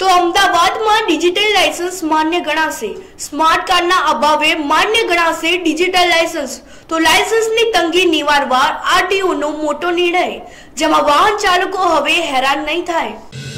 તો અમદાવાદમાં digital licence માન્ય ગણાશે। સ્માર્ટ કાર્ડના અભાવે માન્ય ગણાશે ડિજિટલ લાયસન્સ। તો લાયસન્સની તંગી નિવારવા આરટીઓનો મોટો નિર્ણય, જેમાં વાહન ચાલકો હવે હેરાન નહીં થાય।